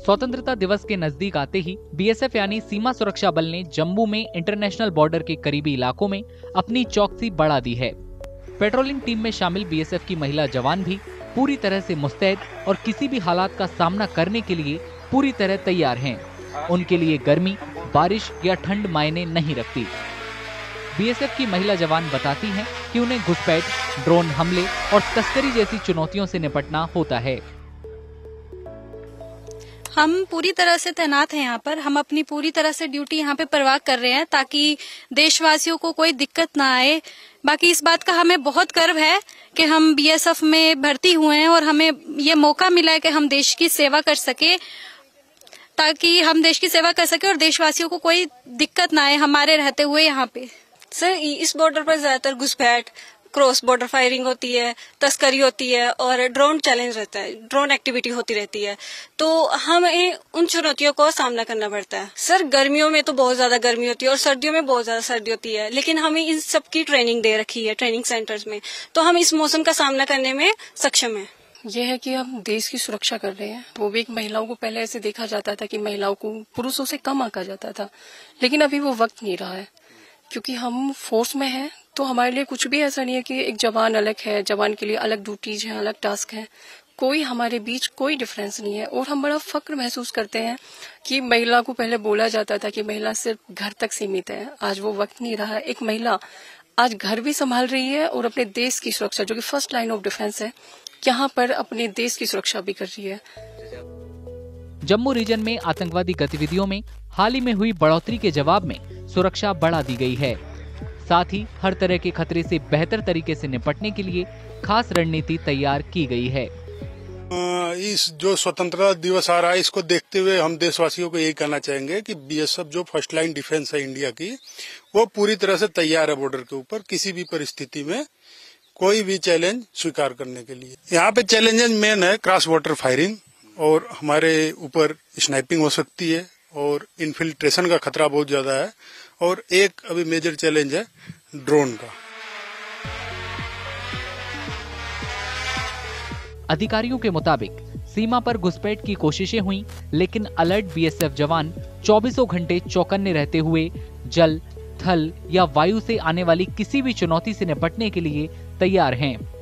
स्वतंत्रता दिवस के नजदीक आते ही बीएसएफ यानी सीमा सुरक्षा बल ने जम्मू में इंटरनेशनल बॉर्डर के करीबी इलाकों में अपनी चौकसी बढ़ा दी है। पेट्रोलिंग टीम में शामिल बीएसएफ की महिला जवान भी पूरी तरह से मुस्तैद और किसी भी हालात का सामना करने के लिए पूरी तरह तैयार हैं। उनके लिए गर्मी, बारिश या ठंड मायने नहीं रखती। बीएसएफ की महिला जवान बताती हैं कि उन्हें घुसपैठ, ड्रोन हमले और तस्करी जैसी चुनौतियों से निपटना होता है। हम पूरी तरह से तैनात हैं यहाँ पर। हम अपनी पूरी तरह से ड्यूटी यहाँ पे परवाह कर रहे हैं ताकि देशवासियों को कोई दिक्कत ना आए। बाकी इस बात का हमें बहुत गर्व है कि हम बीएसएफ में भर्ती हुए हैं और हमें ये मौका मिला है कि हम देश की सेवा कर सके, ताकि हम देश की सेवा कर सके और देशवासियों को कोई दिक्कत ना आए हमारे रहते हुए यहाँ पे। सर, इस बॉर्डर पर ज्यादातर घुसपैठ, क्रॉस बॉर्डर फायरिंग होती है, तस्करी होती है और ड्रोन चैलेंज रहता है, ड्रोन एक्टिविटी होती रहती है। तो हमें उन चुनौतियों को सामना करना पड़ता है। सर, गर्मियों में तो बहुत ज्यादा गर्मी होती है और सर्दियों में बहुत ज्यादा सर्दी होती है, लेकिन हमें इन सब की ट्रेनिंग दे रखी है ट्रेनिंग सेंटर्स में, तो हम इस मौसम का सामना करने में सक्षम है। यह है कि हम देश की सुरक्षा कर रहे हैं। वो भी एक महिलाओं को पहले ऐसे देखा जाता था कि महिलाओं को पुरुषों से कम आंका जाता था, लेकिन अभी वो वक्त नहीं रहा है, क्योंकि हम फोर्स में हैं। तो हमारे लिए कुछ भी ऐसा नहीं है कि एक जवान अलग है, जवान के लिए अलग ड्यूटीज हैं, अलग टास्क हैं। कोई हमारे बीच कोई डिफरेंस नहीं है और हम बड़ा फक्र महसूस करते हैं कि महिला को पहले बोला जाता था कि महिला सिर्फ घर तक सीमित है। आज वो वक्त नहीं रहा। एक महिला आज घर भी संभाल रही है और अपने देश की सुरक्षा, जो कि फर्स्ट लाइन ऑफ डिफेंस है, यहाँ पर अपने देश की सुरक्षा भी कर रही है। जम्मू रीजन में आतंकवादी गतिविधियों में हाल ही में हुई बढ़ोतरी के जवाब में सुरक्षा बढ़ा दी गई है। साथ ही हर तरह के खतरे से बेहतर तरीके से निपटने के लिए खास रणनीति तैयार की गई है। इस जो स्वतंत्रता दिवस आ रहा है, इसको देखते हुए हम देशवासियों को यही कहना चाहेंगे कि बीएसएफ जो फर्स्ट लाइन डिफेंस है इंडिया की, वो पूरी तरह से तैयार है बॉर्डर के ऊपर किसी भी परिस्थिति में कोई भी चैलेंज स्वीकार करने के लिए। यहाँ पे चैलेंजेस मेन है क्रॉस बॉर्डर फायरिंग, और हमारे ऊपर स्नाइपिंग हो सकती है और इन्फिल्ट्रेशन का खतरा बहुत ज्यादा है, और एक अभी मेजर चैलेंज है ड्रोन का। अधिकारियों के मुताबिक सीमा पर घुसपैठ की कोशिशें हुई, लेकिन अलर्ट बीएसएफ जवान 24 घंटे चौकन्ने रहते हुए जल, थल या वायु से आने वाली किसी भी चुनौती से निपटने के लिए तैयार हैं।